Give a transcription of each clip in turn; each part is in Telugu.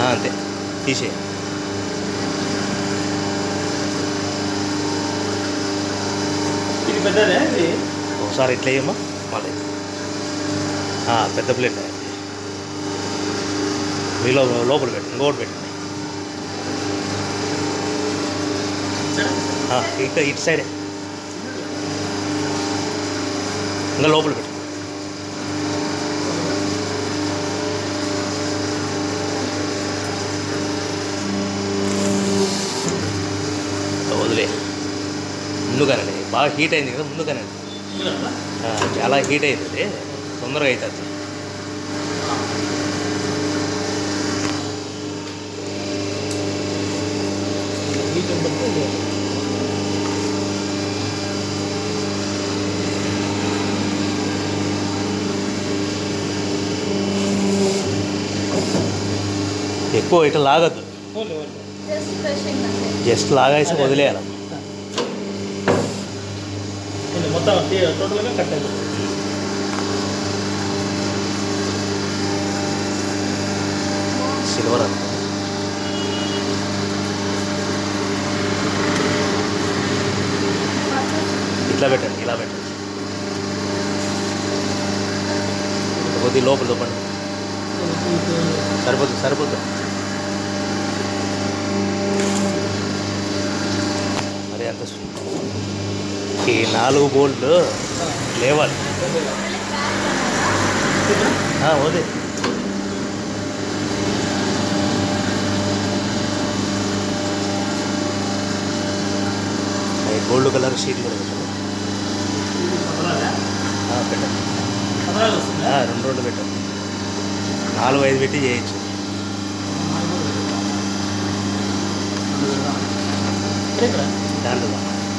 అంతే తీసే. ఇది పెద్దదే ఇది. ఒకసారి ఇట్లా వేయమ్మా మళ్ళీ. పెద్ద ప్లేట్ మీలో లోపల పెట్టండి, ఇంకోటి పెట్టండి. ఇక్కడ ఇటు సైడే ఇంకా లోపల పెట్టండి. వదిలే ముందుగానండి, బాగా హీట్ అయింది కదా ముందుగానండి. చాలా హీట్ అవుతుంది, తొందరగా అవుతుంది. ఎక్కువ ఇట్లా లాగద్దు, జస్ట్ లాగేసి వదిలేయాలి. మొత్తం టోటల్గా కట్ అయిపోతుంది. సిల్వర్ అంత ఇట్లా పెట్టండి, ఇలా పెట్టండి. కొద్ది లోపల చూపండి. సరిపోతుంది సరిపోతుంది. మరి అంత ఈ 4 బోల్ట్లు లేవాలి. వదే గోల్డ్ కలర్ షీట్ కూడా పెట్టండి. 2 పెట్టండి, 4-5 పెట్టి చేయొచ్చు. దాంట్లో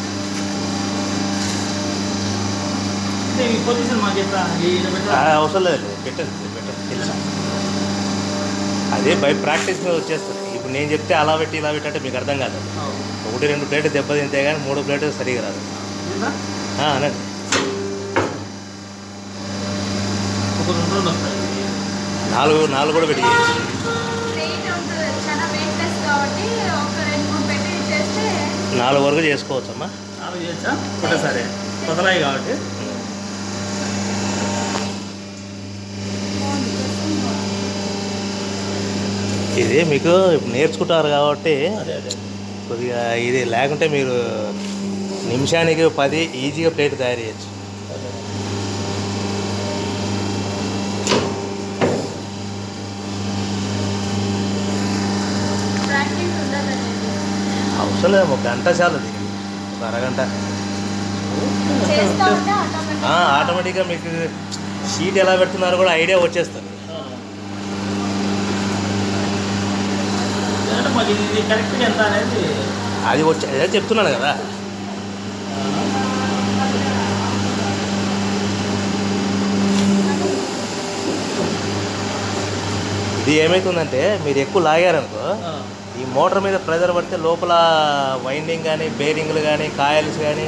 అవసరం లేదు, పెట్టండి తెలుసు. అదే బై ప్రాక్టీస్ మీద వచ్చేస్తుంది. ఇప్పుడు నేను చెప్తే అలా పెట్టి ఇలా పెట్టంటే మీకు అర్థం కాదు. 1-2 ప్లేట్లు దెబ్బతింటే కానీ 3 ప్లేట్లు సరిగా రాదు. అనండి. నాలుగు కూడా పెట్టి 4 వరకు చేసుకోవచ్చమ్మా. సరే కొత్తలాయి కాబట్టి ఇది మీకు ఇప్పుడు నేర్చుకుంటారు కాబట్టి కొద్దిగా ఇది లేకుంటే మీరు నిమిషానికి 10 ఈజీగా ప్లేట్ తయారు చేయొచ్చు. అవసరం లేదు, 1 గంట చాలు, 1 అరగంట. ఆటోమేటిక్గా మీకు షీట్ ఎలా పెడుతున్నారో కూడా ఐడియా వచ్చేస్తుంది. అది అదే చెప్తున్నాను కదా. ఇది ఏమవుతుందంటే మీరు ఎక్కువ లాగారనుకో, ఈ మోటార్ మీద ప్రెజర్ పడితే లోపల వైండింగ్ కానీ బేరింగ్లు కానీ కాయల్స్ కానీ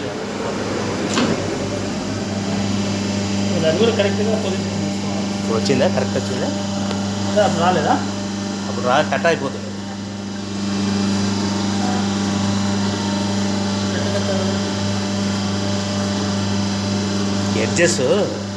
వచ్చిందా, కరెక్ట్ వచ్చిందా, రాలేదా, అప్పుడు కట్ అయిపోతుంది. ఎడ్జెస్